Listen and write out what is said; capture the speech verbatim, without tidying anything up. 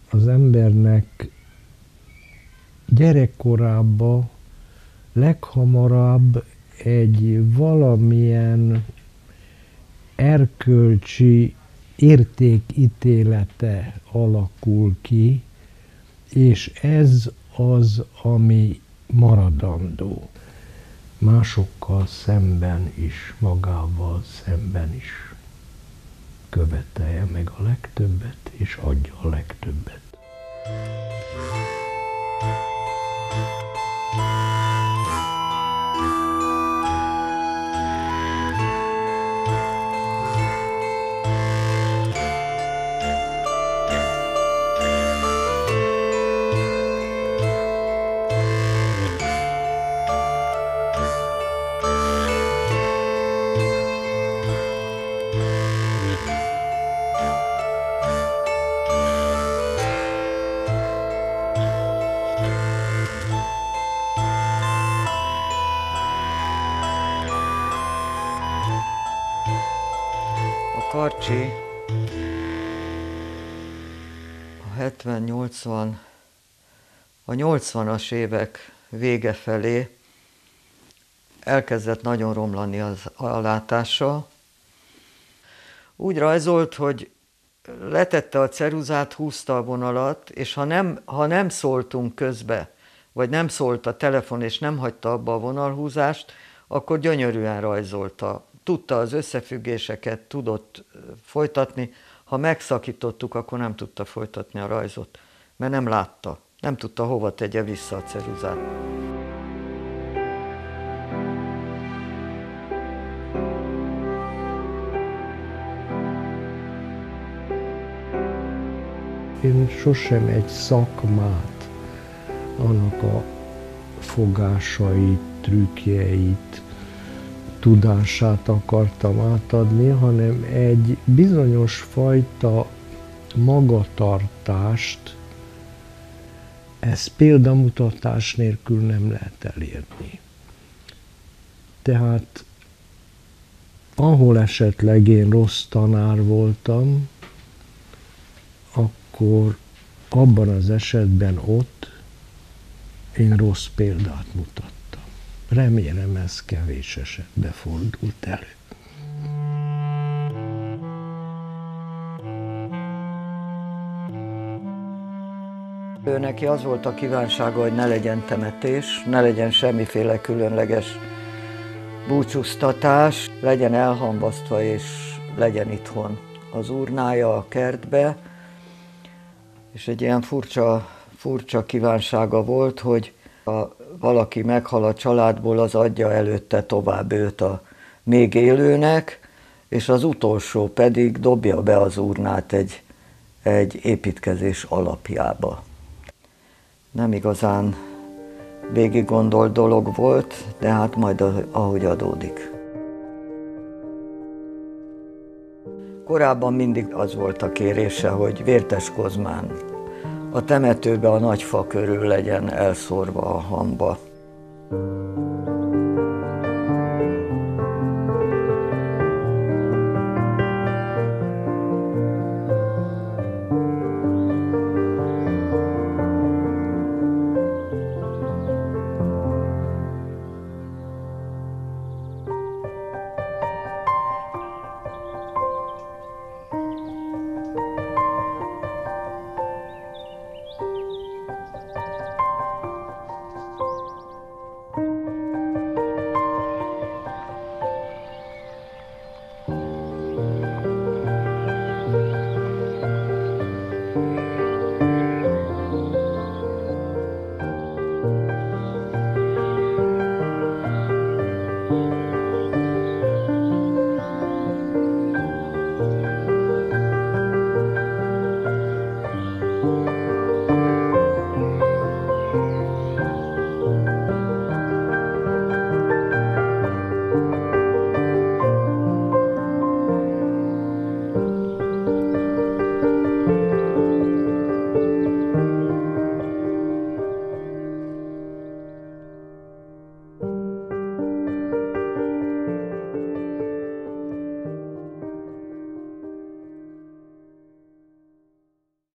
az embernek gyerekkorában leghamarabb egy valamilyen erkölcsi értékítélete alakul ki, és ez az, ami maradandó. Másokkal szemben is, magával szemben is követelje meg a legtöbbet, és adja a legtöbbet. Karcsi a hetven nyolcvan, a nyolcvanas évek vége felé elkezdett nagyon romlani az alátása. Úgy rajzolt, hogy letette a ceruzát, húzta a vonalat, és ha nem, ha nem szóltunk közbe, vagy nem szólt a telefon, és nem hagyta abba a vonalhúzást, akkor gyönyörűen rajzolta. Tudta az összefüggéseket, tudott folytatni. Ha megszakítottuk, akkor nem tudta folytatni a rajzot, mert nem látta. Nem tudta, hova tegye vissza a ceruzát. Én sosem egy szakmát, annak a fogásait, trükkjeit, tudását akartam átadni, hanem egy bizonyos fajta magatartást, ezt példamutatás nélkül nem lehet elérni. Tehát ahol esetleg én rossz tanár voltam, akkor abban az esetben ott én rossz példát mutattam. Remélem, ez kevés esetben fordult elő. Ő neki az volt a kívánsága, hogy ne legyen temetés, ne legyen semmiféle különleges búcsúztatás, legyen elhamvasztva és legyen itthon az urnája a kertbe. És egy ilyen furcsa, furcsa kívánsága volt, hogy ha valaki meghal a családból, az adja előtte tovább őt a még élőnek, és az utolsó pedig dobja be az urnát egy, egy építkezés alapjába. Nem igazán végig gondolt dolog volt, de hát majd ahogy adódik. Korábban mindig az volt a kérése, hogy Vértes Kozmán a temetőbe a nagy fa körül legyen elszórva a hamba.